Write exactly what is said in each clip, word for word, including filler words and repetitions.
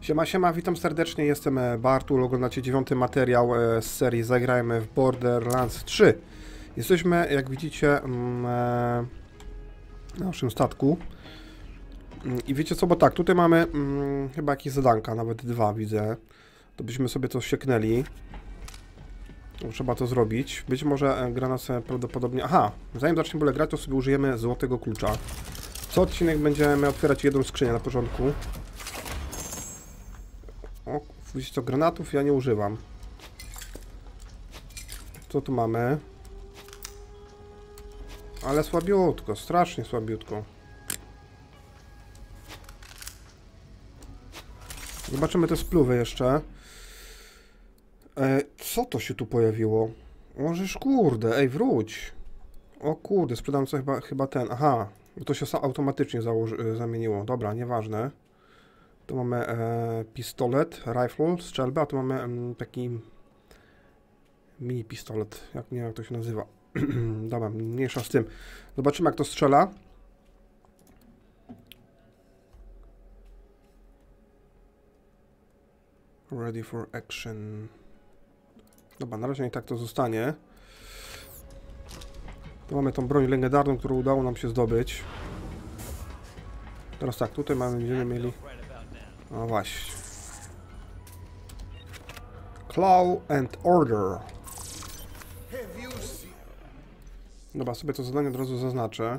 Siema, siema, witam serdecznie, jestem Bartul, oglądacie dziewiąty materiał z serii Zagrajmy w Borderlands trzy. Jesteśmy, jak widzicie, na naszym statku. I wiecie co, bo tak, tutaj mamy hmm, chyba jakieś zadanka, nawet dwa widzę. To byśmy sobie to sieknęli. Trzeba to zrobić. Być może gra nas prawdopodobnie... Aha, zanim zaczniemy w ogóle grać, to sobie użyjemy złotego klucza. Co odcinek będziemy otwierać jedną skrzynię na początku. O, widzicie co, granatów ja nie używam. Co tu mamy? Ale słabiutko, strasznie słabiutko. Zobaczymy te spluwy jeszcze. E, co to się tu pojawiło? Możesz, kurde, ej, wróć. O kurde, sprzedam sobie chyba, chyba ten. Aha, to się automatycznie założy, zamieniło. Dobra, nieważne. Tu mamy e, pistolet, rifle, strzelbę, a tu mamy e, taki mini pistolet, jak nie wiem jak to się nazywa. Dobra, mniejsza z tym. Zobaczymy jak to strzela. Ready for action. Dobra, na razie i tak to zostanie. Tu mamy tą broń legendarną, którą udało nam się zdobyć. Teraz tak, tutaj mamy, będziemy mieli... No właśnie. Claw and Order. Dobra, sobie to zadanie od razu zaznaczę.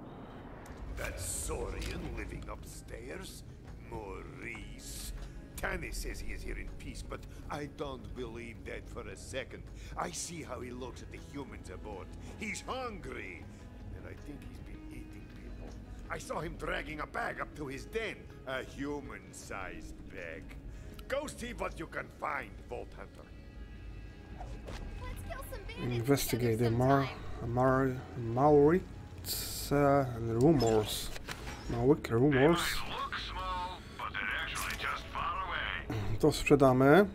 Tanny says he is here in peace, but I don't believe that for a second. I see how he looks at the humans aboard. He's hungry, and I think he's been eating people. I saw him dragging a bag up to his den, a human-sized bag. Go see what you can find, Vault Hunter. Investigate the Mar Mar Maurits uh, rumors. Maurits rumors. To sprzedamy.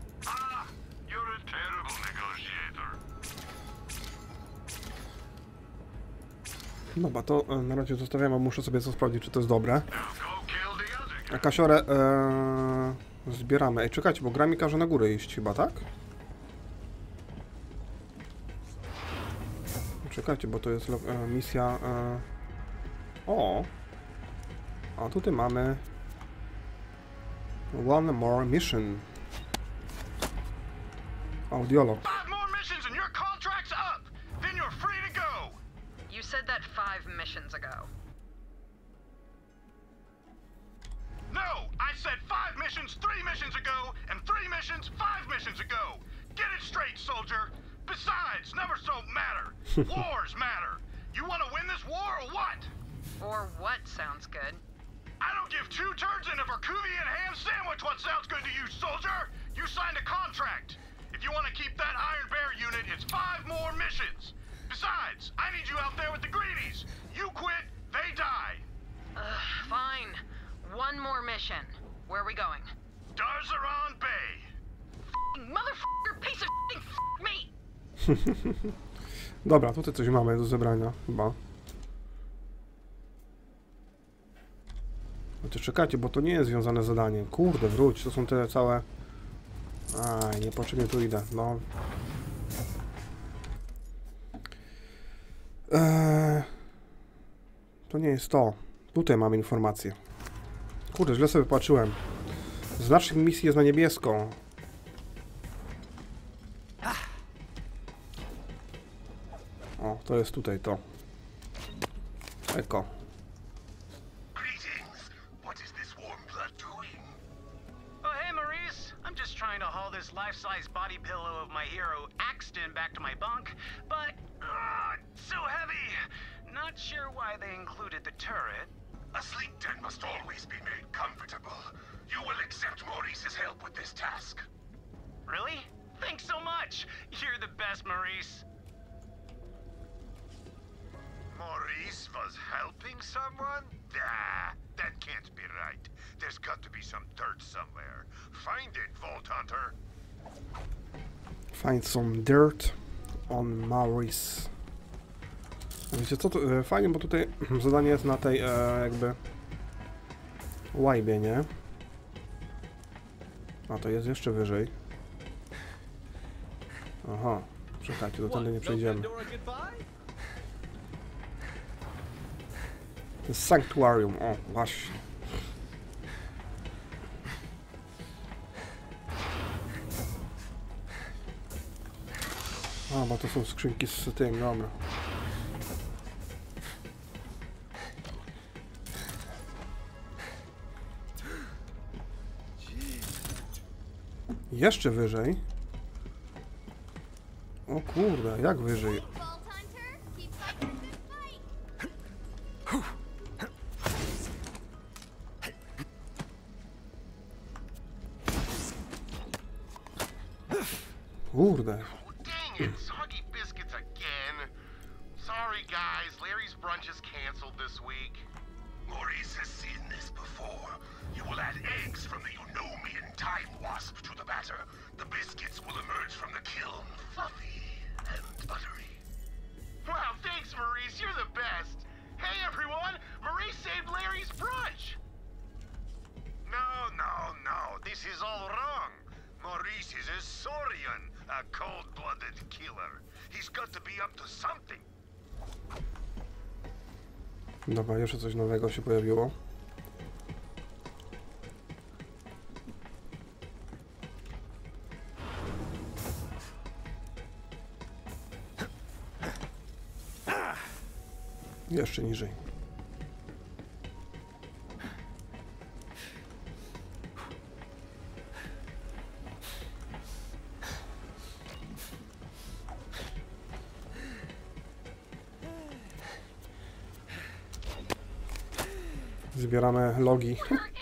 Dobra, to na razie zostawiam, bo muszę sobie to sprawdzić, czy to jest dobre. A kasiorę ee, zbieramy. Ej, czekajcie, bo gra mi każe na górę iść chyba, tak? Czekajcie, bo to jest e, misja... E... O! A tutaj mamy... One more mission. Audiolog. Five more missions and your contract's up. Then you're free to go. You said that five missions ago. No, I said five missions three missions ago, and three missions five missions ago. Get it straight, soldier. Besides, numbers don't matter. Wars matter. You want to win this war or what? Or what sounds good? I don't give two turds in a Verkuvian ham sandwich what sounds good to you, soldier! You signed a contract. If you want to keep that Iron Bear unit, it's five more missions. Besides, I need you out there with the greenies. You quit, they die. Ugh, fine. One more mission. Where are we going? Darzaron Bay. F***ing motherfucker, piece of f***ing f*** me! Dobra, tutaj coś mamy do zebrania, chyba. Chociaż czekajcie, bo to nie jest związane z zadaniem. Kurde, wróć, to są te całe... Aj, niepotrzebnie tu idę, no. Eee... To nie jest to. Tutaj mamy informację. Kurde, źle sobie patrzyłem. Znacznik misji jest na niebiesko. O, to jest tutaj to. Eko. This life-size body pillow of my hero Axton back to my bunk, but uh, so heavy. Not sure why they included the turret. A sleep den must always be made comfortable. You will accept Maurice's help with this task. Really? Thanks so much. You're the best, Maurice. Maurice was helping someone? Nah, that can't be right. There's got to be some dirt somewhere. Find it, Vault Hunter. Find some dirt on Maurice. Wiecie co, to, fajnie, bo tutaj zadanie jest na tej e, jakby łajbie, nie? A to jest jeszcze wyżej. Aha, czekajcie, do tędy nie przejdziemy. To jest sanktuarium, o właśnie. A, bo to są skrzynki z tym, dobra. Jeszcze wyżej. O kurde, jak wyżej? Kurde. Dang it, soggy biscuits again. Sorry guys, Larry's brunch is canceled this week. Maurice has seen this before. You will add eggs from the Eunomian time wasp to the batter. The biscuits will emerge from the kiln, fluffy and buttery. Wow, thanks Maurice, you're the best. Hey everyone, Maurice saved Larry's brunch. No, no, no, this is all wrong. Maurice is a Saurian, a cold-blooded killer. He's got to be up to something. Dobra, jeszcze coś nowego się pojawiło. Jeszcze niżej. Zbieramy logi.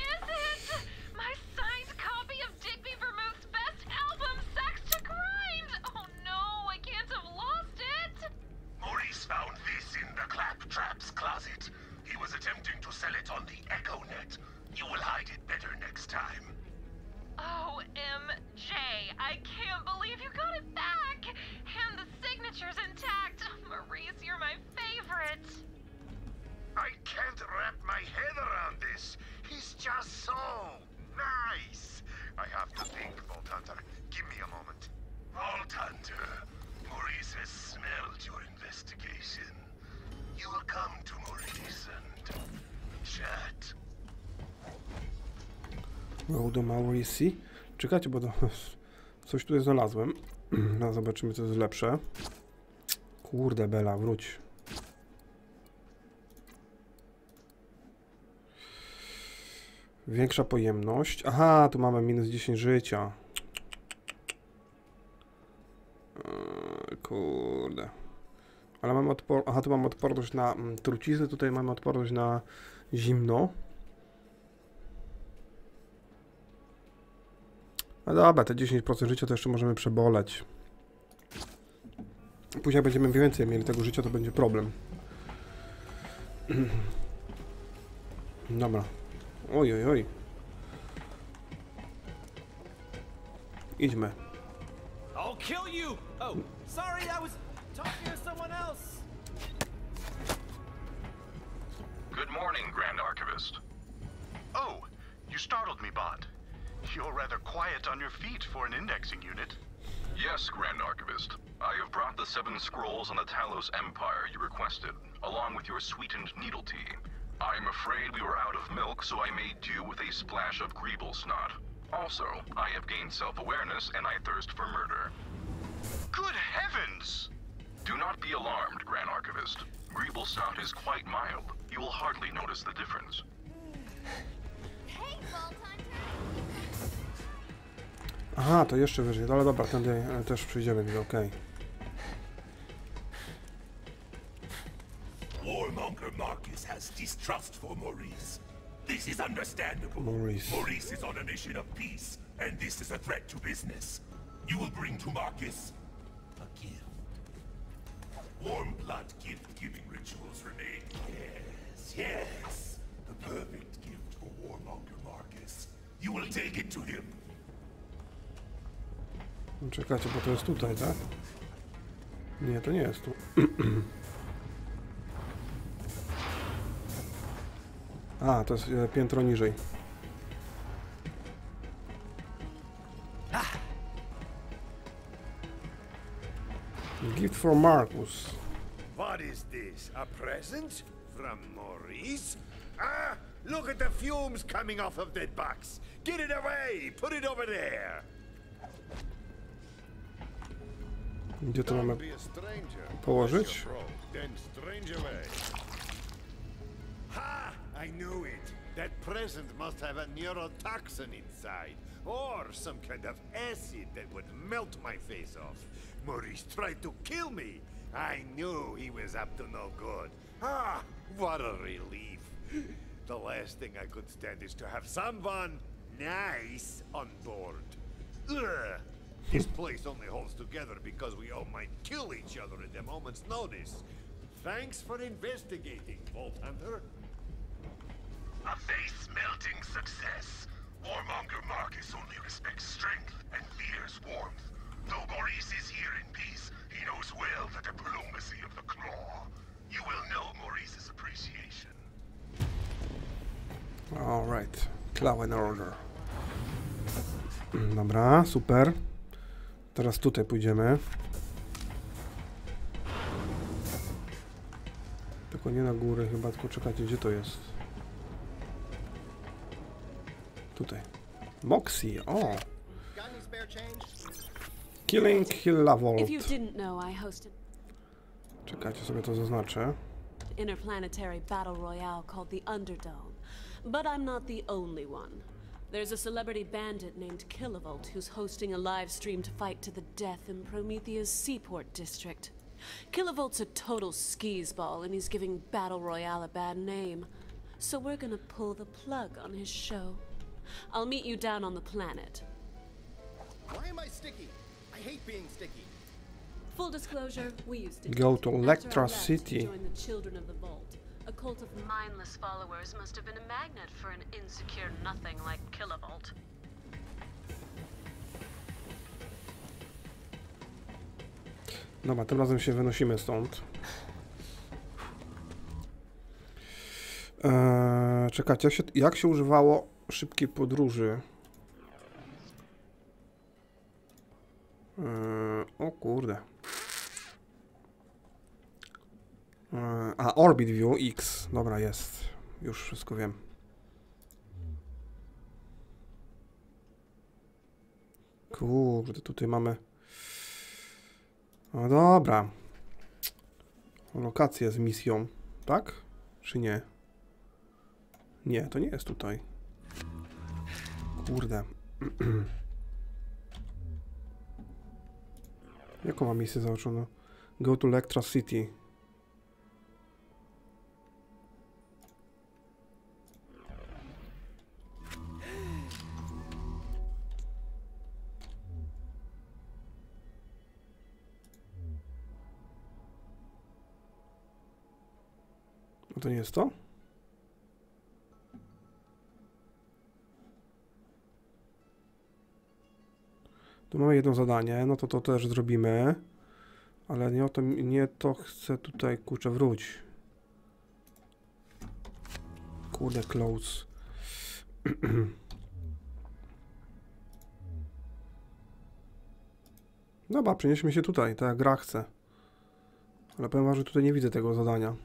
Go do Maurice. Czekajcie, bo to coś tutaj znalazłem. No, zobaczymy, co jest lepsze. Kurde, Bela, wróć. Większa pojemność. Aha, tu mamy minus dziesięć życia. Eee, kurde. Ale mamy odpor... Aha, tu mamy odporność na mm, trucizny, tutaj mamy odporność na zimno. No dobra, te dziesięć procent życia to jeszcze możemy przeboleć. Później jak będziemy więcej mieli tego życia, to będzie problem. Dobra. Oj, oj, oj. Idźmy. I'll kill you. Oh, sorry, I was talking to someone else. Good morning, Grand Archivist. Oh, you startled me, Bond. You're rather quiet on your feet for an indexing unit. Yes, Grand Archivist. I have brought the seven scrolls on the Talos Empire you requested, along with your sweetened needle tea. I'm afraid we were out of milk, so I made do with a splash of Greeble snot. Also, I have gained self-awareness and I thirst for murder. Good heavens! Do not be alarmed, Grand Archivist. Greeble snot is quite mild. You will hardly notice the difference. Aha, to jeszcze wyżej. Ale dobra, tędy też przyjdziemy, więc okej. Warmonger Marcus has distrust for Maurice. This is understandable. Maurice. Maurice is on a mission of peace, and this is a threat to business. You will bring to Marcus a gift. Warm blood gift-giving rituals remain. Yes, yes. The perfect gift for Warmonger Marcus. You will take it to him. Czekajcie, bo to jest tutaj, tak? Nie, to nie jest tu. A, to jest piętro niżej. Gift for Marcus. What is this? A present? From Maurice? Ah! Look at the fumes coming off of that box! Get it away! Put it over there! Gdzie to mamy Don't be a stranger. położyć? Then strange away. Ha! I knew it! That present must have a neurotoxin inside, or some kind of acid that would melt my face off. Maurice tried to kill me. I knew he was up to no good. Ah, what a relief. The last thing I could stand is to have someone nice on board. Ugh. This place only holds together because we all might kill each other at a moment's notice. Thanks for investigating, Vault Hunter. A face-melting success. Warmonger Marcus only respects strength and fears warmth. Though Maurice is here in peace, he knows well the diplomacy of the Claw. You will know Maurice's appreciation. Alright. Claw and Order. Dobra, super. Teraz tutaj pójdziemy. Tylko nie na górę chyba, tylko czekajcie, gdzie to jest? Tutaj. Moxie, o! Killing Hilla Vault. If you didn't know, I hosted Czekajcie, sobie to zaznaczę. interplanetary battle royale called the Underdome. But I'm not the only one. There's a celebrity bandit named Kilovolt who's hosting a live stream to fight to the death in Promethea's Seaport district. Kilovolt's a total skis-ball and he's giving battle royale a bad name. So we're gonna pull the plug on his show. I'll meet you down on the planet. Why am I sticky? I hate being sticky. Full disclosure, we used to Go to After I Electra left to City. join the Children of the Vault. A cult of mindless followers must have been a magnet for an insecure nothing like Kilovolt. Dobra, tym razem się wynosimy stąd. Eee, czekajcie, jak się, jak się używało szybkiej podróży? Eee, o kurde. Eee, a, Orbit View X. Dobra, jest. Już wszystko wiem. Kurde, tutaj mamy... No dobra. Lokację z misją, tak? Czy nie? Nie, to nie jest tutaj. Kurde. Jaką mam misję zaoczoną? Go to Electra City. No to nie jest to? Tu mamy jedno zadanie, no to to też zrobimy. Ale nie o to, nie to chcę tutaj, kurczę, wróć. Kurde, close. Dobra, przenieśmy się tutaj, tak jak gra chce. Ale powiem wam, że tutaj nie widzę tego zadania.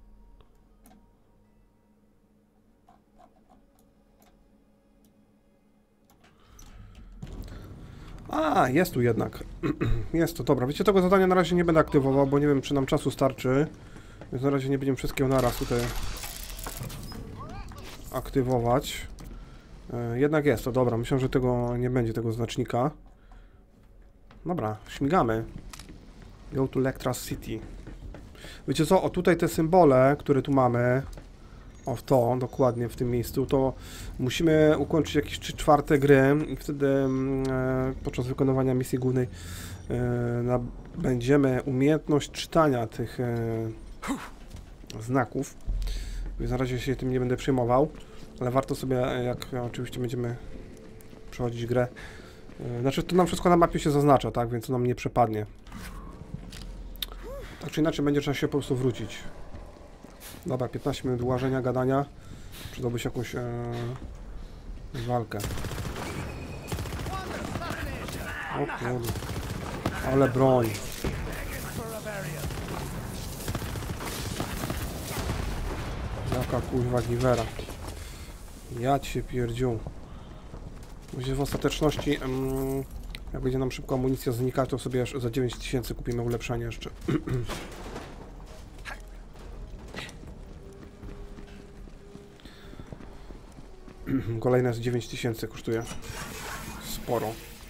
A, jest tu jednak. Jest to, dobra. Wiecie, tego zadania na razie nie będę aktywował, bo nie wiem, czy nam czasu starczy. Więc na razie nie będziemy wszystkiego naraz tutaj aktywować. E, jednak jest to, dobra. Myślę, że tego nie będzie, tego znacznika. Dobra, śmigamy. Go to Electra City. Wiecie co, o tutaj te symbole, które tu mamy, o w to, dokładnie w tym miejscu, to musimy ukończyć jakieś trzy czwarte gry i wtedy e, podczas wykonywania misji głównej e, nabędziemy umiejętność czytania tych e, znaków. Więc na razie się tym nie będę przejmował, ale warto sobie, jak oczywiście będziemy przechodzić grę, e, znaczy to nam wszystko na mapie się zaznacza, tak, więc to nam nie przepadnie. Tak czy inaczej będzie trzeba się po prostu wrócić. Dobra, piętnaście minut łażenia, gadania. Przydałby się jakąś e, walkę. O kurde. Ale broń. Pułapka, kuźwa, Givera. Ja cię pierdziu. Będzie w ostateczności, um, jak będzie nam szybko amunicja znikać, to sobie aż za dziewięć tysięcy kupimy ulepszenie jeszcze. Kolejne z dziewięć tysięcy kosztuje. Sporo.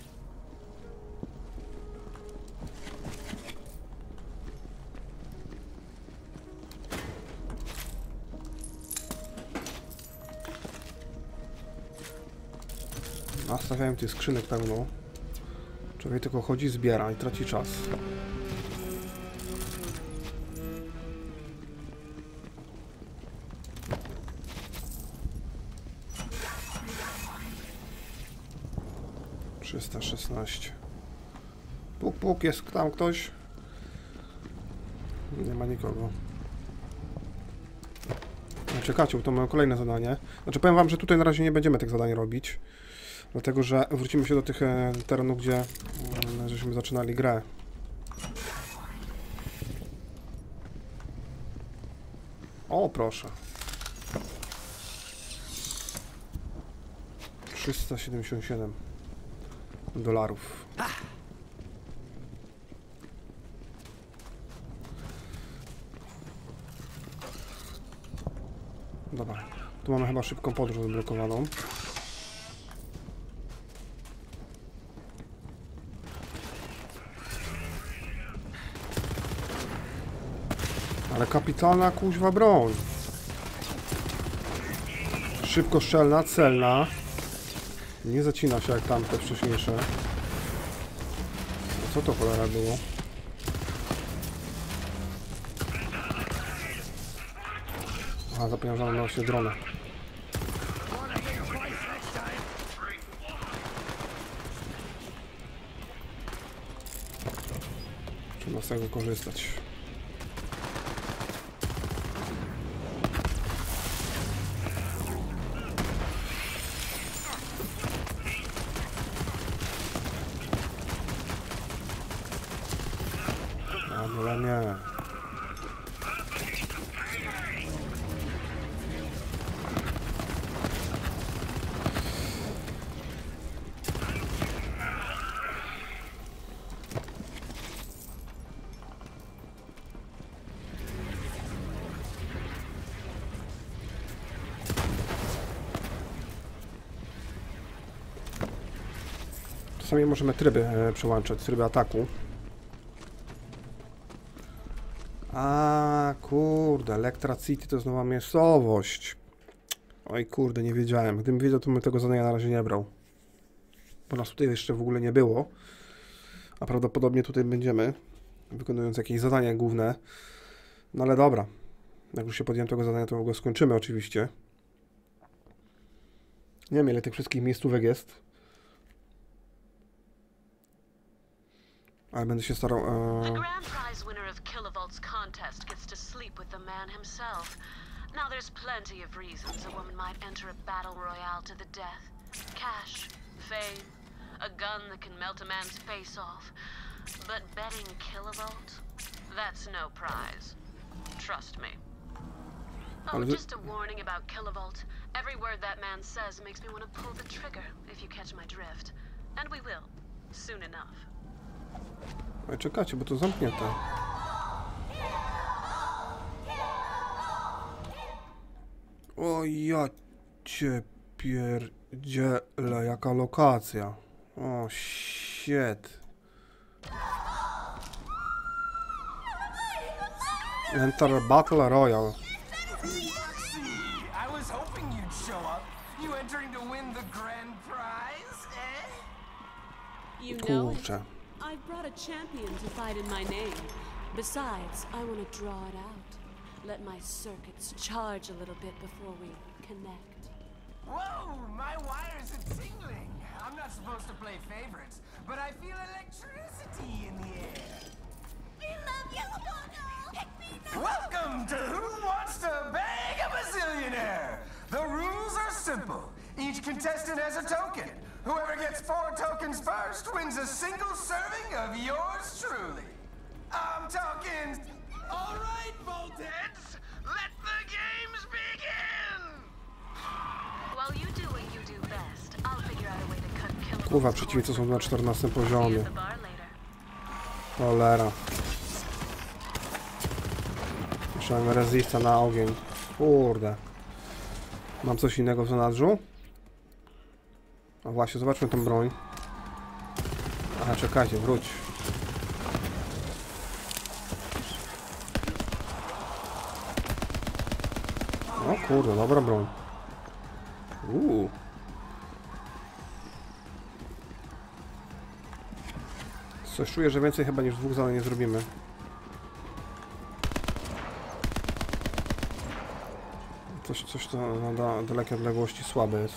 Nastawiałem tych skrzynek pełno. Człowiek tylko chodzi, zbiera i traci czas. trzysta szesnaście. Puk, puk, jest tam ktoś? Nie ma nikogo. Czekajcie, bo to mamy kolejne zadanie. Znaczy powiem wam, że tutaj na razie nie będziemy tych zadań robić. Dlatego, że wrócimy się do tych e, terenów, gdzie e, żeśmy zaczynali grę. O, proszę. trzysta siedemdziesiąt siedem dolarów. Dobra, tu mamy chyba szybką podróż odblokowaną. Ale kapitalna kuźwa broń. Szybko strzelna, celna. Nie zacina się jak tamte wcześniejsze. Co to cholera było? Aha, zapomniałem, że mam się dronę. Trzeba z tego korzystać. Ale nie. Czasami możemy tryby e, przełączać, tryby ataku. A kurde, Electra City to jest nowa miejscowość. Oj kurde, nie wiedziałem. Gdybym wiedział, to bym tego zadania na razie nie brał. Bo nas tutaj jeszcze w ogóle nie było. A prawdopodobnie tutaj będziemy, wykonując jakieś zadania główne. No ale dobra. Jak już się podjąłem tego zadania, to go skończymy oczywiście. Nie wiem, ile tych wszystkich miejscówek jest. Ale będę się starał... E... The grand prize winner of Kilovolt's contest gets to sleep with the man himself. Now there's plenty of reasons a woman might enter a battle royale to the death. Cash, fame, a gun that can melt a man's face off. But betting Kilovolt? That's no prize. Trust me. Oh, just a warning about Kilovolt. Every word that man says makes me want to pull the trigger, if you catch my drift. And we will, soon enough. Ej, czekajcie, bo to zamknięte. O ja cię pierdzielę, jaka lokacja. O shit. Enter Battle Royale. I was hoping you'd show up. You entering to win the grand prize, eh? You know it. Kurczę. I've brought a champion to fight in my name. Besides, I want to draw it out. Let my circuits charge a little bit before we connect. Whoa, my wires are tingling. I'm not supposed to play favorites, but I feel electricity in the air. We love you, Bono! Pick me now! Welcome to Who Wants to Bang a Bazillionaire? The rules are simple. Each contestant has a token. Whoever gets four tokens first wins a single serving of yours truly. I'm talking... All right, Voltheads, let the games begin! Kurwa, przeciwnicy są na czternastym poziomie. Cholera. Jeszcze mam resista na ogień. Kurde. Mam coś innego w zanadrzu? A właśnie, zobaczmy tą broń. Aha, czekajcie, wróć. O kurde, dobra broń. Uuu. Coś czuję, że więcej chyba niż dwóch zadań nie zrobimy. Coś, coś to na dalekiej odległości słabe jest.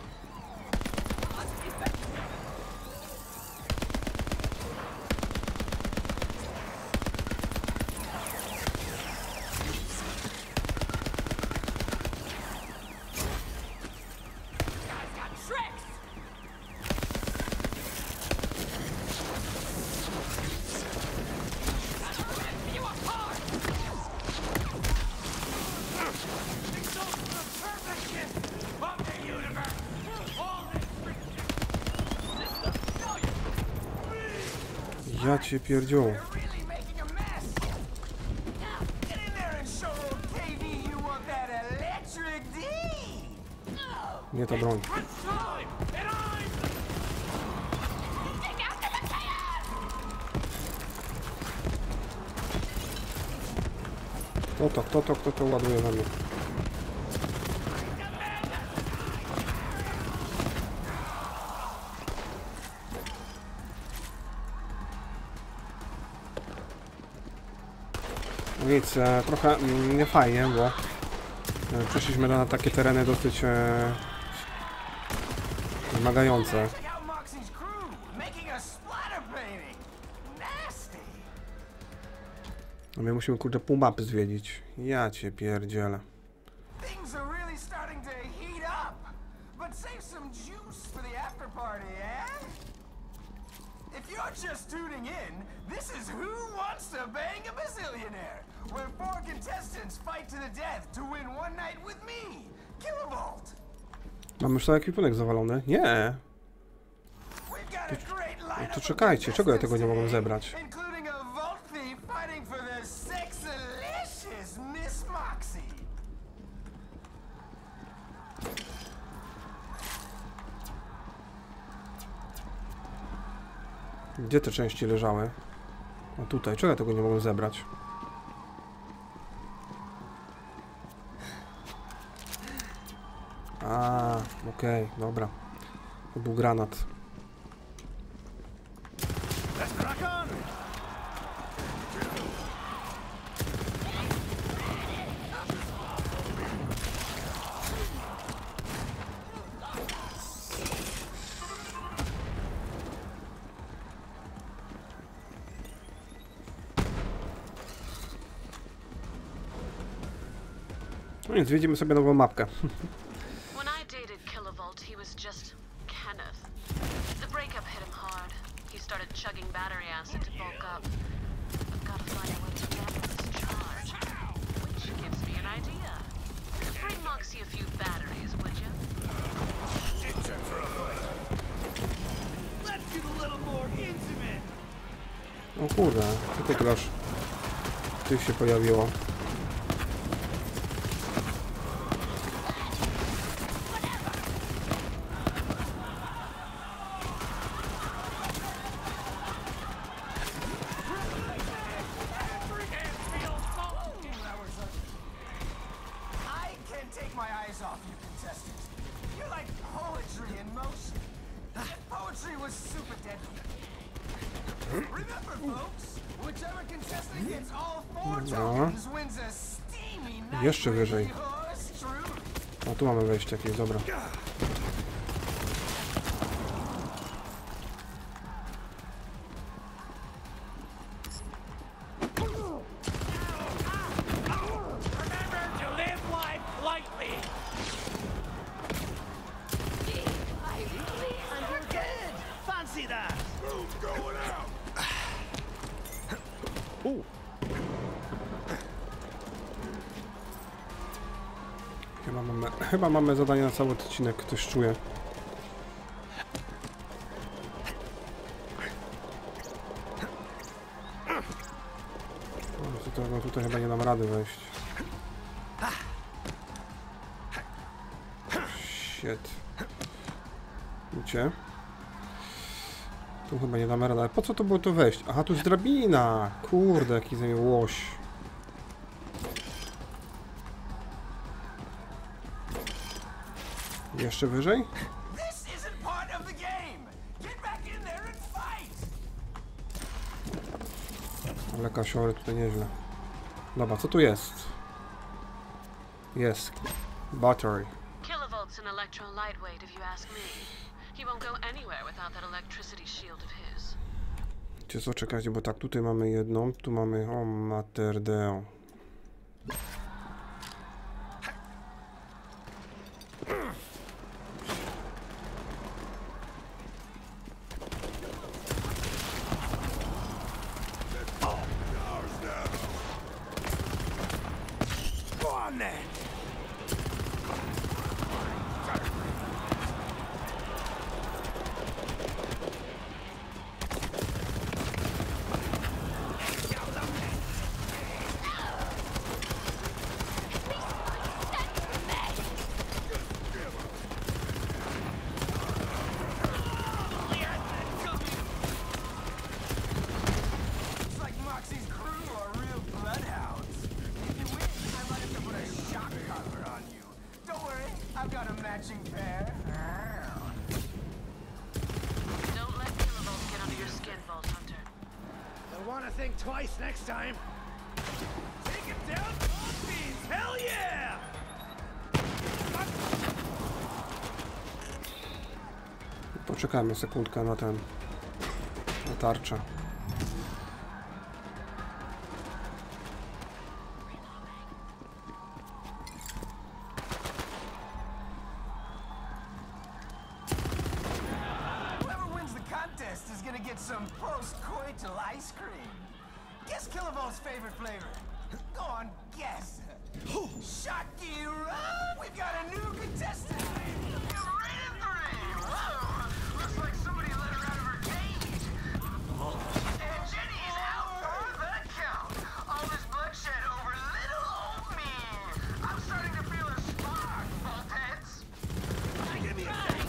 Ja cię pierdziu. Nie ta broń. Kto to, kto to, kto to ładuje na mnie? Nic, e, trochę mm, niefajnie, bo e, przeszliśmy na takie tereny dosyć e, wymagające. No my musimy, kurde, pół mapy zwiedzić. Ja cię pierdzielę. If you're just tuning in, this is Who Wants to Bang a Bazillionaire, where four contestants fight to the death to win one night with me, Kilovolt. Mamy już cały ekwipunek zawalony? Nie. To, to czekajcie, czego ja tego nie mogłem zebrać? Gdzie te części leżały? O tutaj, czego ja tego nie mogłem zebrać? A, okej, okay, dobra. To był granat. No więc zwiedzimy sobie nową mapkę. When I dated Kilovolt, he was just Kenneth. The breakup hit him hard. He started chugging battery acid to bulk up. I've got to find a way to dampen this charge. Which gives me an idea. Bring Moxie a few batteries, would you? Let's get a little more intimate. O kurde, co ty grasz? Tu się pojawiło. No. Jeszcze wyżej. O, tu mamy wejście jakieś, dobra. Chyba mamy, chyba mamy zadanie na cały odcinek, ktoś czuje. to no tutaj chyba nie dam rady wejść. Shit. Widzicie? Tu chyba nie damy rady, ale po co to było tu wejść? Aha, tu jest drabina! Kurde, jaki ze mnie łoś. Jeszcze wyżej? Ale kasiory tutaj nieźle. Dobra, co tu jest? Jest. Battery. Kilovolt's an electro lightweight, if you ask me. He won't go anywhere without that electricity shield of his. Wiecie co, czekajcie, bo tak, tutaj mamy jedną, tu mamy... O, mater deo. Twice next time. Take him down, beans. Hell yeah! Poczekajmy sekundkę na ten, na tarczę. Whoever wins the contest is gonna get some post-coital ice cream. Guess Kilovolt's favorite flavor. Go on, guess. Shakira! We've got a new contestant! You're right in three! Whoa! Looks like somebody let her out of her cage! And Jenny's out for the count! All this bloodshed over little old me! I'm starting to feel a spark, boltheads! Give me a sec!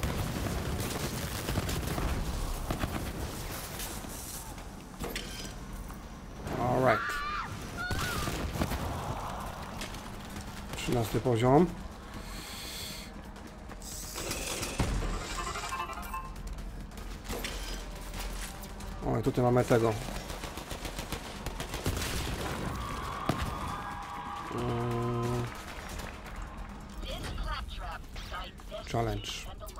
Alright. trzynasty poziom. O, i tutaj mamy tego. Hmm. Challenge.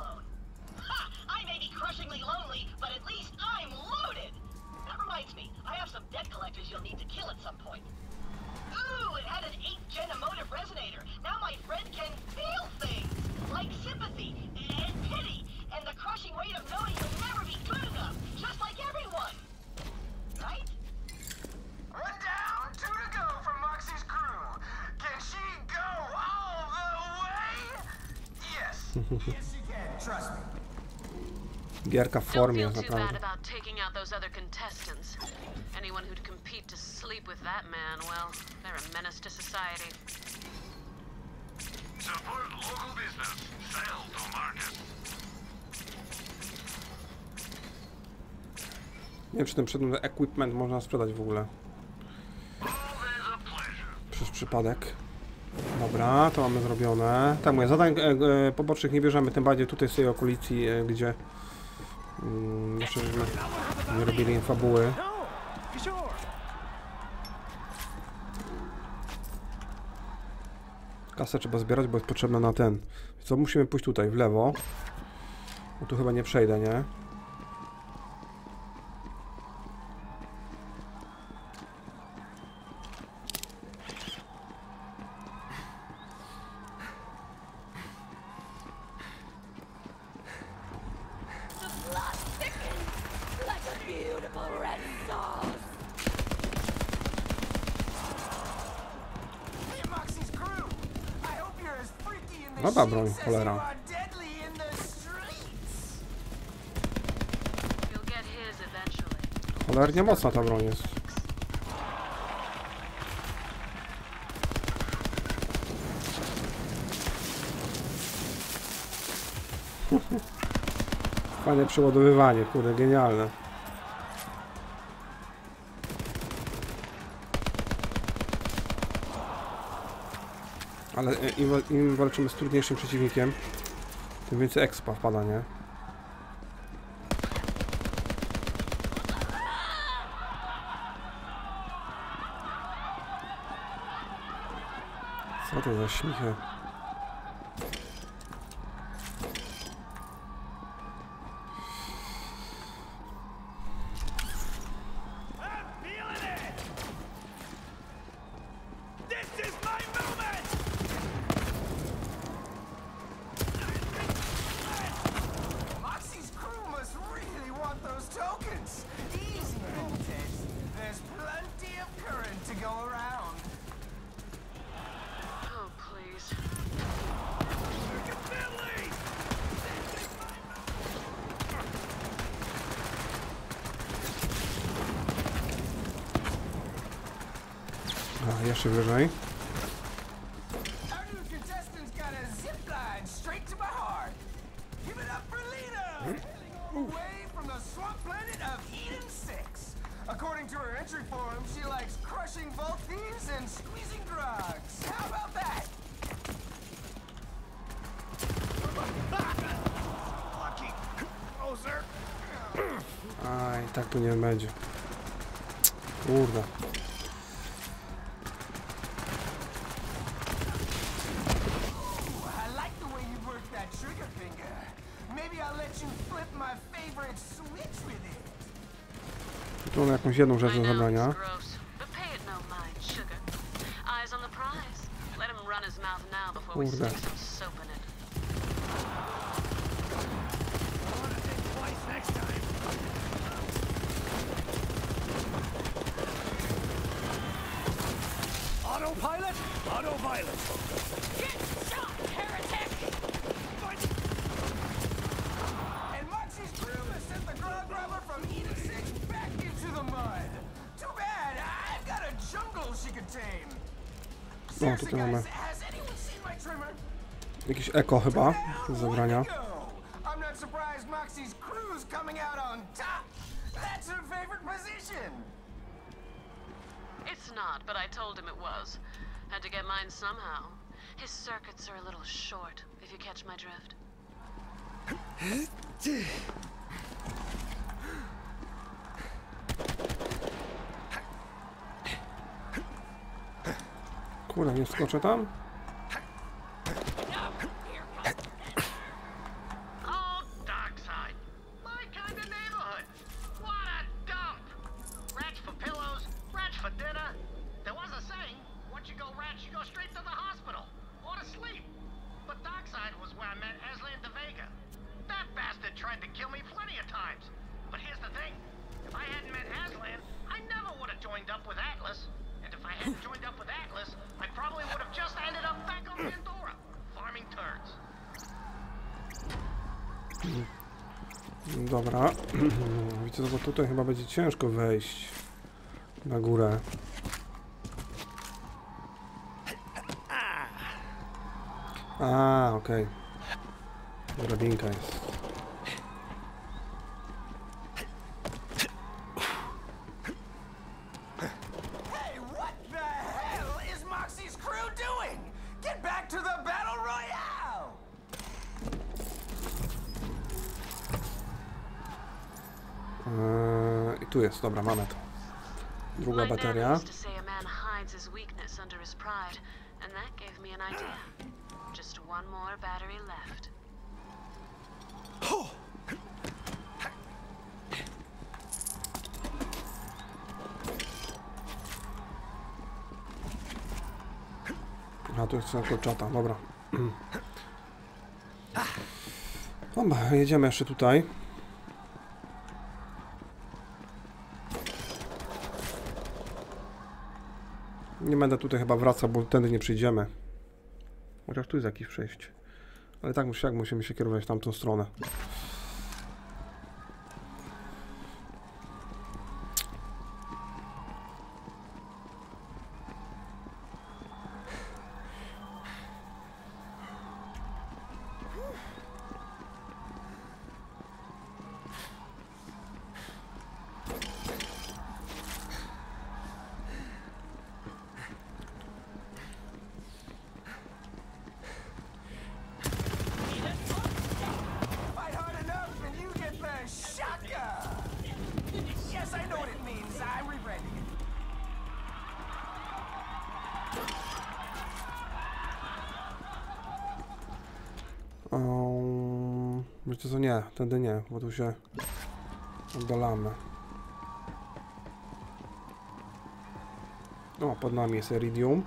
You'll need to kill at some point. Ooh, it had an eight gen emotive resonator. Now my friend can feel things like sympathy and pity and the crushing weight of knowing you'll never be good enough, just like everyone. Right? One down, two to go from Moxie's crew. Can she go all the way? Yes. Yes, she can. Trust me. Gierka w formie, Don't feel too bad naprawdę. about taking out those other contestants. Anyone who'd compete to sleep with that man, well, they're a menace to society. Support local business. Sell to market. Nie wiem, czy ten przedmiot equipment można sprzedać w ogóle. All is a pleasure. Przez przypadek. Dobra, to mamy zrobione. Tak mówię, zadań e, e, pobocznych nie bierzemy, tym bardziej tutaj z tej okolicy, e, gdzie mm, jeszcze żeśmy nie robili fabuły. Kasę trzeba zbierać, bo jest potrzebna na ten. Co, musimy pójść tutaj, w lewo. Bo tu chyba nie przejdę, nie? Dobra broń, cholera. Cholernie mocna ta broń jest. Fajne przeładowywanie, kurde, genialne. Ale im, im walczymy z trudniejszym przeciwnikiem, tym więcej expa wpada, nie? Co to za śmichy? A, jeszcze wyżej. According to her entry form, she likes crushing vault thieves and squeezing drugs. How about that? Lucky. Closer. Aj, tak tu nie będzie. Kurde. I like the way you work that trigger finger. Maybe I'll let you flip my favorite switch with it. Tu mam jakąś jedną rzecz do zabrania. Kurde. Autopilot, autopilot. Get shot, heretic! And Moxie's crew has sent the grog robber from Eden Six back into the mud. Too bad, I've got a jungle she could tame. O, tutaj mamy jakiś eko chyba do zabrania. I'm not surprised Moxie's crew's coming out on top. That's her favorite position. It's not, but I told him it was. Had to get mine somehow. His circuits are a little short, if you catch my drift. Kurde, nie skoczę tam? Oh, Dockside. My kind of neighborhood. What a dump. Rats for pillows, rats for dinner. There was a saying, once you go rats, you go straight to the hospital. Or to sleep. But Dockside was where I met Aslan de Vega. That bastard tried to kill me plenty of times. But here's the thing. If I hadn't met Aslan, I never would have joined up with Atlas. And if I hadn't joined up with Atlas, I probably would have just ended up back on Pandora, farming turds. Dobra. Wiecie co, bo tutaj chyba będzie ciężko wejść na górę. A, okej. Okay. Drabinka jest. Hey, what the hell is Moxie's crew doing? Get back to the battle royale! Eee, I tu jest, dobra, mamy to. Druga bateria. Just one more battery left. A tu jest kolczata, dobra. Dobra, jedziemy jeszcze tutaj. Nie będę tutaj chyba wracał, bo tędy nie przyjdziemy. Chociaż tu jest jakieś przejście. Ale tak jak musimy się kierować w tamtą stronę. Um, wiecie co, nie, wtedy nie, bo tu się oddalamy. O, pod nami jest Iridium.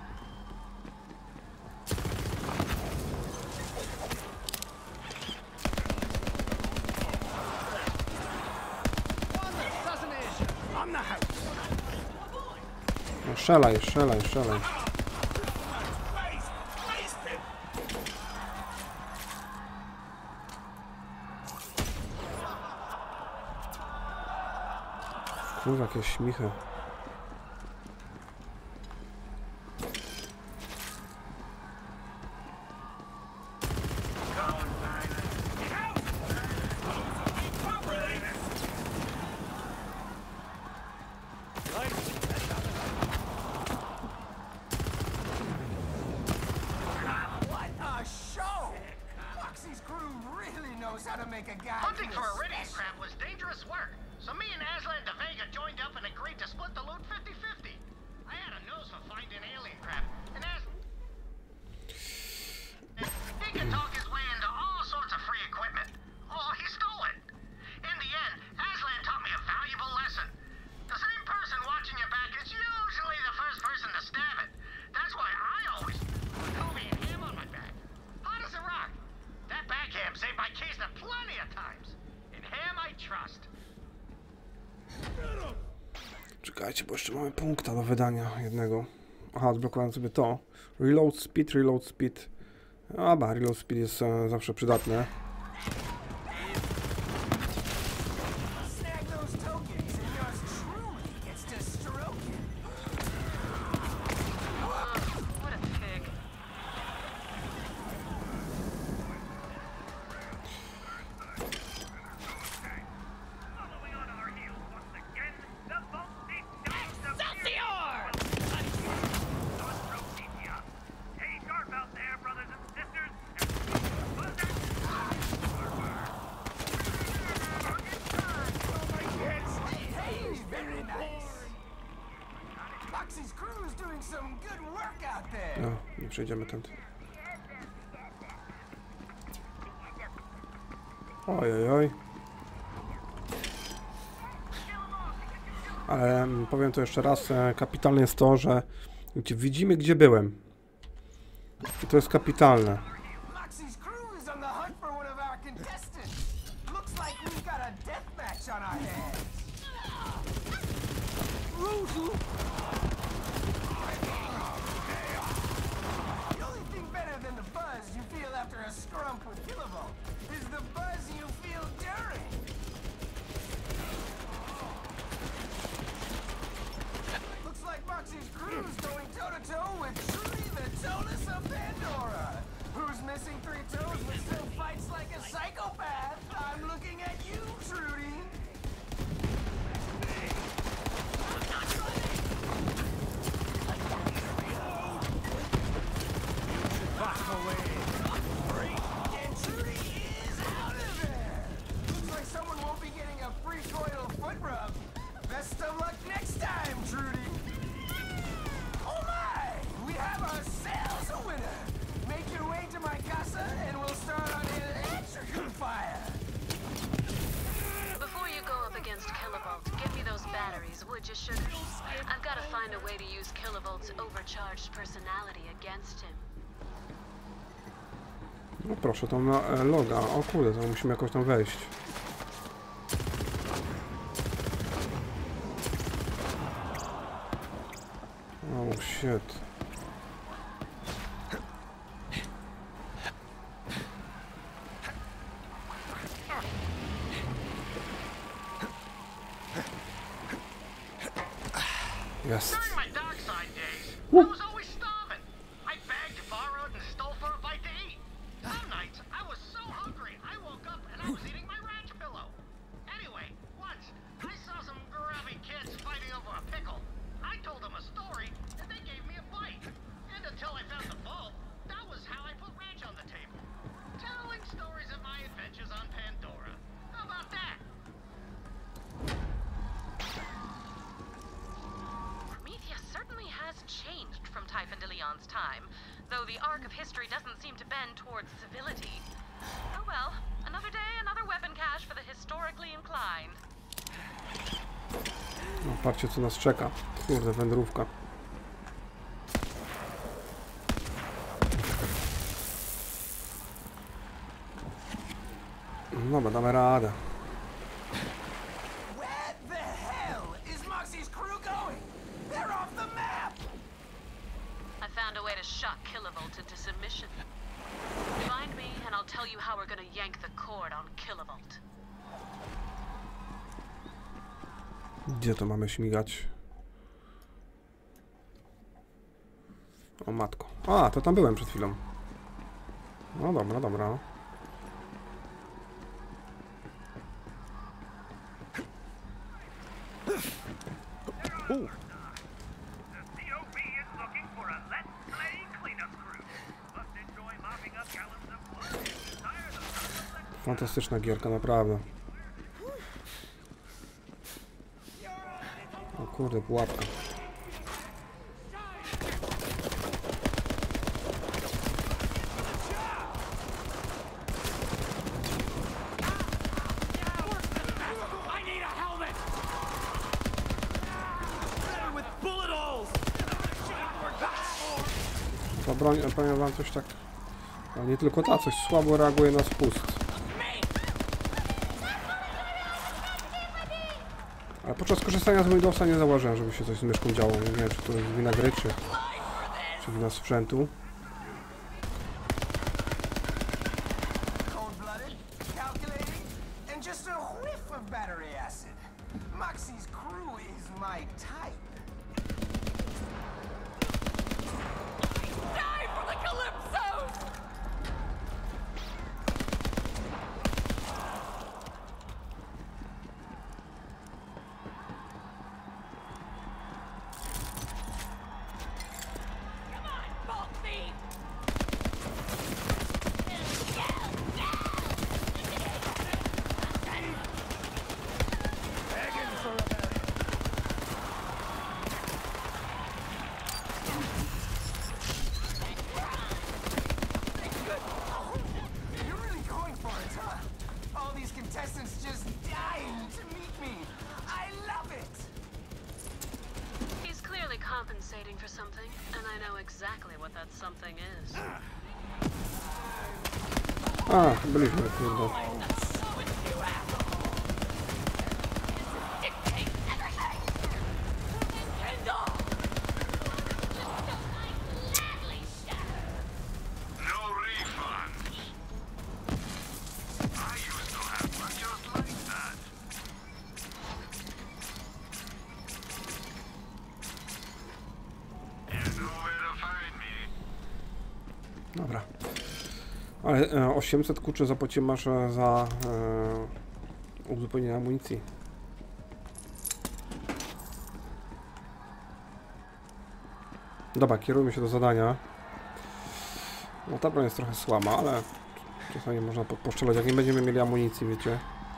No, strzelaj, strzelaj, strzelaj. Kurwa, jakieś śmichy. Hunting for Iridium crab was dangerous work, so me and Aslan de Vega joined up and agreed to split the loot fifty fifty. I had a nose for finding alien crab, and as he could talk his way into all sorts of free equipment. Oh, he stole it. In the end, Aslan taught me a valuable lesson. The same person watching your back is usually the first person to stab it. That's why I always put Kobe and him on my back. Hot as a rock. That backhand saved my case plenty of times. In him I trust. Czekajcie, bo jeszcze mamy punkta do wydania jednego. Aha, odblokowałem sobie to. Reload speed, reload speed. Aba, reload speed jest e, zawsze przydatne. No, nie przejdziemy tędy. Oj, oj, oj. Ale powiem to jeszcze raz, kapitalne jest to, że widzimy, gdzie byłem. I to jest kapitalne. Missing three toes but still fights like a psychopath. I'm looking at you, Trudy. Back away. And Trudy is out of there. Looks like someone won't be getting a free coital foot rub. Best of luck next time, Trudy. Oh my! We have ourselves a winner. Make your way to my casa and we'll start on electrical fire. Before you go up against Kilovolt, give me those batteries, would you, sugar? I've got to find a way to use Kilovolt's overcharged personality against him. No proszę, tam na e, loga. O kurde, to musimy jakoś tam wejść. Oh shit. Yes. During my dockside days, I was always starving. I begged, borrowed, and stole for a bite to eat. Some nights, I was so hungry, I woke up and I was eating my ranch pillow. Anyway, once, I saw some grubby kids fighting over a pickle. I told them a story, and they gave me a bite. And until I found the vault, that was how I put ranch on the table. Telling stories of my adventures on Pandora. How about that? Certainly has changed from Typhon de Leon's time, though the arc of history doesn't seem to bend towards civility. Oh well, another day, another weapon cache for the historically inclined. No, patrzcie, co nas czeka. Kurde, wędrówka. No, dobra, damy radę. Where the hell is Moxie's crew going? They're off the map! I found a way to shock Kilovolt into submission. Find me, and I'll tell you how we're gonna yank the cord on Kilovolt. Gdzie to mamy śmigać? O matko. A, to tam byłem przed chwilą. No dobra, dobra. U. Fantastyczna gierka, naprawdę. O kurde, pułapka. Ta broń, powiem wam, coś tak... No, nie tylko ta, coś słabo reaguje na spust. Ale podczas korzystania z Windowsa nie zauważyłem, żeby się coś z myszką działo. Nie wiem, czy to jest wina gry, czy, czy wina sprzętu. compensating for something, and I know exactly what that something is. A, byliśmy, kurde. Dobra. Ale e, osiemset kurczę zapłaciłem masz za e, uzupełnienie amunicji. Dobra, kierujmy się do zadania. No ta broń jest trochę słaba, ale czasami można po poszczelać, jak nie będziemy mieli amunicji, wiecie.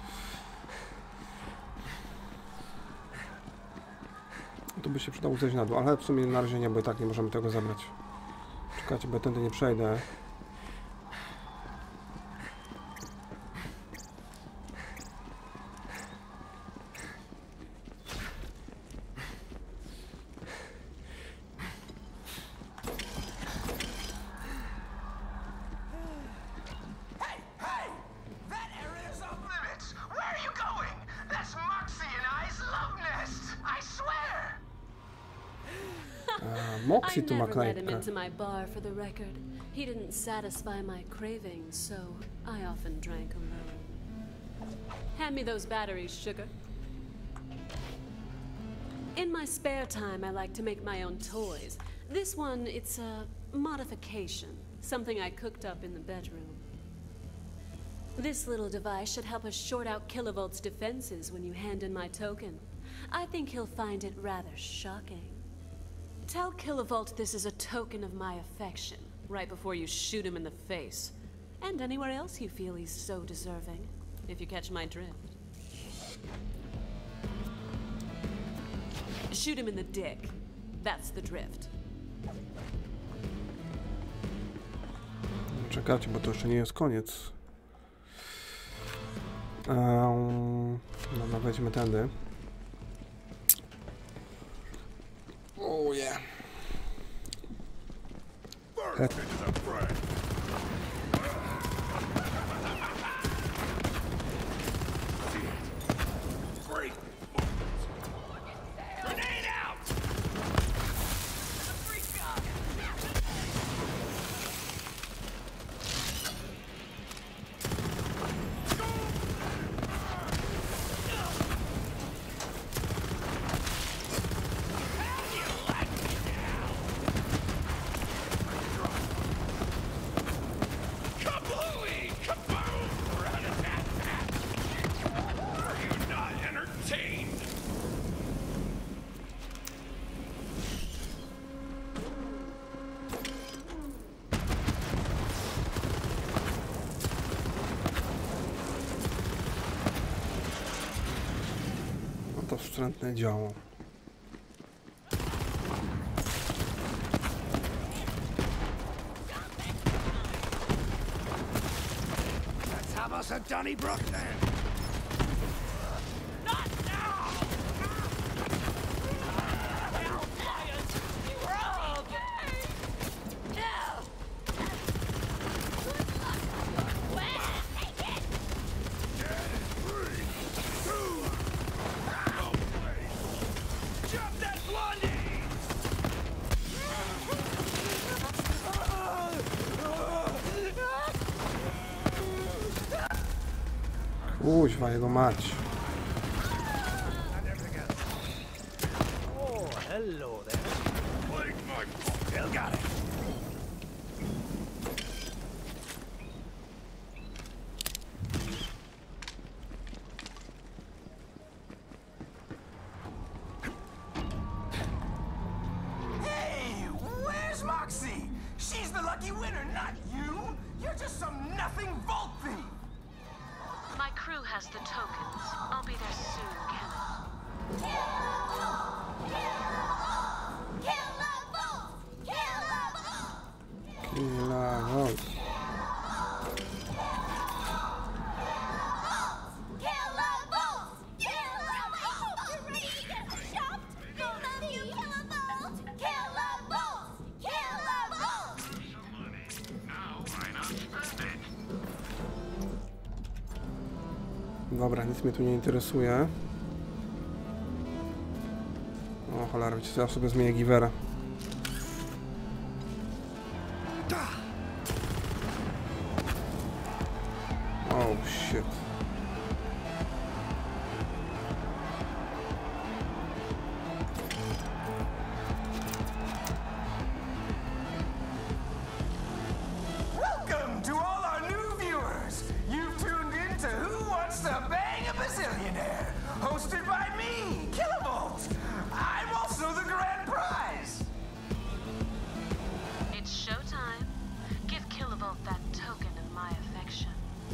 To by się przydało zejść na dół, ale w sumie na razie nie, bo i tak nie możemy tego zabrać. Czekajcie, bo ja tędy nie przejdę. I never let him into my bar for the record. He didn't satisfy my cravings, so I often drank alone. Hand me those batteries, sugar. In my spare time, I like to make my own toys. This one, it's a modification, something I cooked up in the bedroom. This little device should help us short out Kilovolt's defenses when you hand in my token. I think he'll find it rather shocking. Tell Kilovolt this is a token of my affection, right before you shoot him in the face. And anywhere else you feel he's so deserving, if you catch my drift. Shoot him in the dick. That's the drift. Czekajcie, bo to jeszcze nie jest koniec. Um, dobra, wejdźmy tędy. Oh yeah. Het. To wstrętne działo. Let's have us a Donnybrook then. Not now! Hellfires! You were all okay! No! Good luck! Well, take it! Three, two, jump that blondie! Kuźwa, jego mać. Oh, hello there. Still got it. Hey, where's Moxie? She's the lucky winner, not you. You're just some nothing vault thief. My crew has the tokens. I'll be there soon, Kenneth. Killa Wolf. Dobra, nic mnie tu nie interesuje. O cholera, wiecie co, ja sobie zmienię Givera. Oh shit. Welcome to all our new viewers. You've tuned in to Who Wants to Bang a Bazillionaire, hosted by me, Kilovolt. I'm also the grand prize. It's showtime. Give Kilovolt that token of my affection.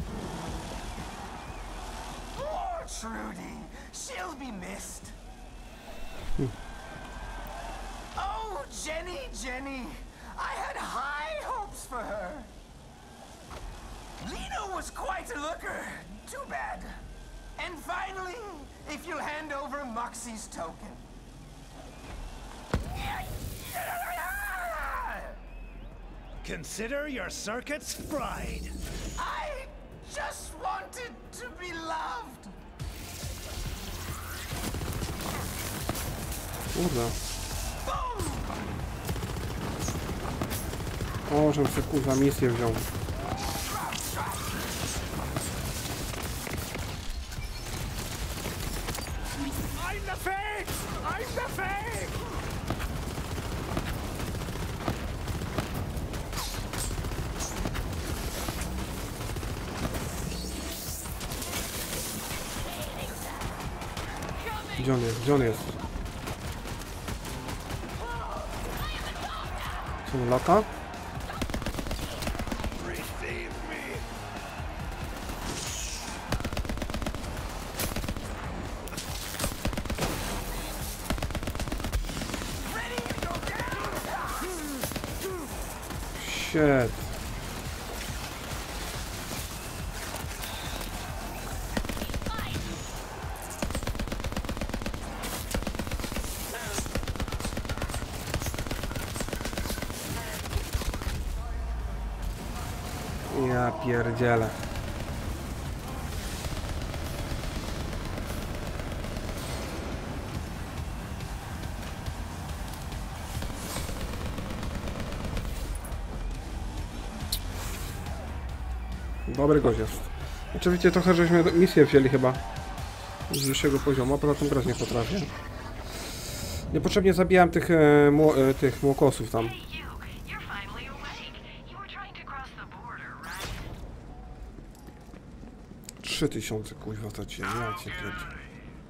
Poor Trudy. She'll be missed. Oh, Jenny, Jenny. I had high hopes for her. Lena was quite a looker. Too bad. And finally, if you'll hand over Moxie's token. Consider your circuits fried. I just wanted to be loved. Kurde. O, żebym sobie kurwa misję wziął. I'm the fake! I'm the fake! Gdzie on jest? Gdzie on jest? Co on lata? Shit. Ja pierdzielę. Dobry gość jest. Oczywiście trochę żeśmy misję wzięli chyba z wyższego poziomu, a poza tym grać nie potrafię. Niepotrzebnie zabijałem tych, e, mło, e, tych młokosów tam. Trzy tysiące kuźwa straciłem, ja cię kręcę.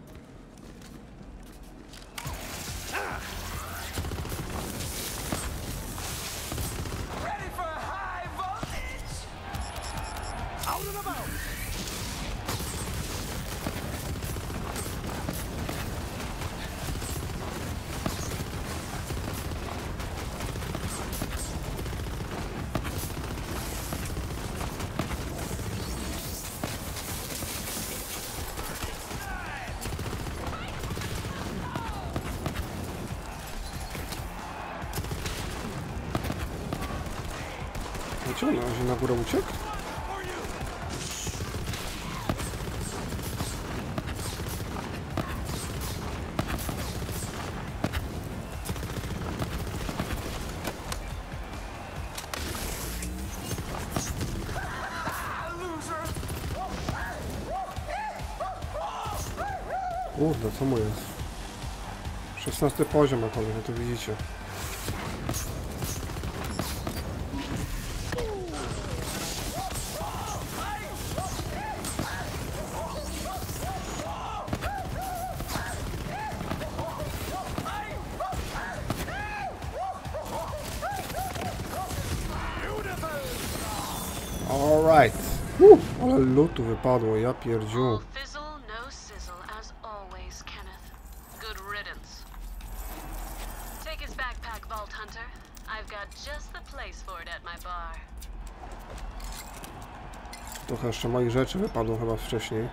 Dlaczego na razie na górę uciekł? Kurde, co mu jest? szesnasty poziom, jak no to widzicie. Alright. Uh, ale lutu wypadło, ja pierdziu. Trochę jeszcze moich rzeczy wypadło chyba wcześniej.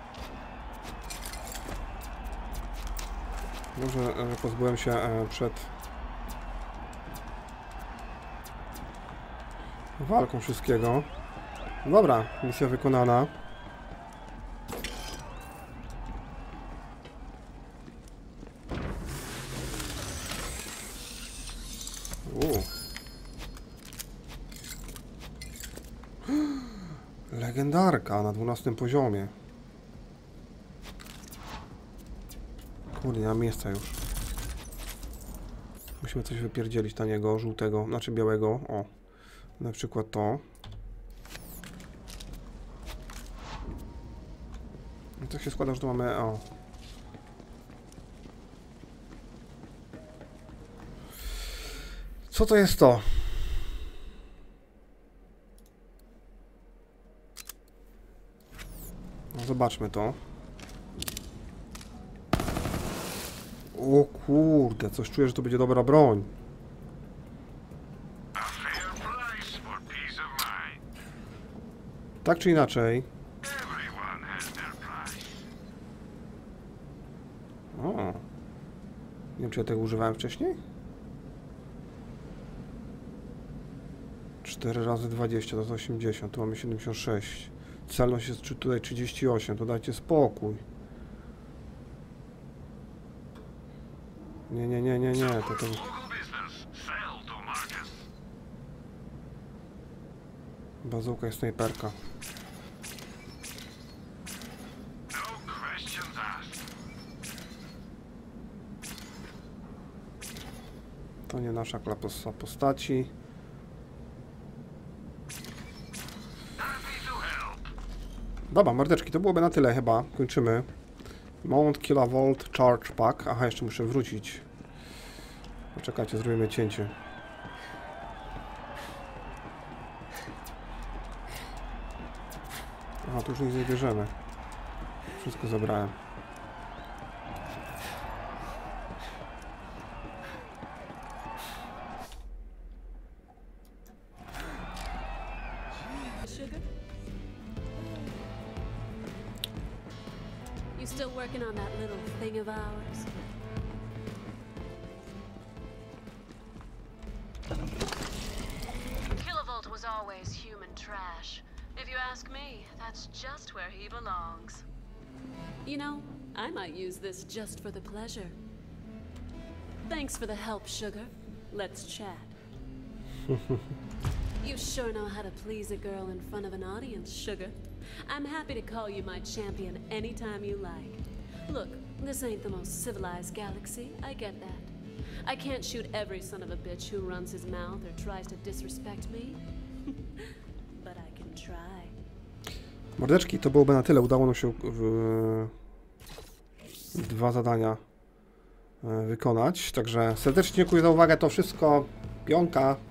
Dobrze, że pozbyłem się przed walką wszystkiego. Dobra, misja wykonana. U. Legendarka na dwunastym poziomie. Kurde, nie ma miejsca już. Musimy coś wypierdzielić taniego, żółtego, znaczy białego. O, na przykład to. I tak się składa, że tu mamy... O. Co to jest to? No, zobaczmy to. O kurde, coś czuję, że to będzie dobra broń. Tak czy inaczej. O. Nie wiem, czy ja tego używałem wcześniej? cztery razy dwadzieścia to jest osiemdziesiąt, tu mamy siedemdziesiąt sześć. Celność jest tutaj trzydzieści osiem, to dajcie spokój. Nie, nie, nie, nie, nie, to to... Bazułka i snajperka. To nie nasza klasa postaci. Dobra, mordeczki, to byłoby na tyle chyba. Kończymy. Mount Kilovolt Charge Pack. Aha, jeszcze muszę wrócić. Poczekajcie, zrobimy cięcie. Aha, tu już nic nie bierzemy. Wszystko zabrałem. Still working on that little thing of ours? Kilovolt was always human trash. If you ask me, that's just where he belongs. You know, I might use this just for the pleasure. Thanks for the help, Sugar. Let's chat. You sure know how to please a girl in front of an audience, Sugar. I'm happy to call you my champion anytime you like. Look, this ain't the most civilized galaxy, I get that. I can't shoot every son of a bitch who runs his mouth or tries to disrespect me. But I can try. Mordeczki, to byłoby na tyle. Udało nam się w... dwa zadania wykonać. Także serdecznie dziękuję za uwagę. To wszystko. Pionka.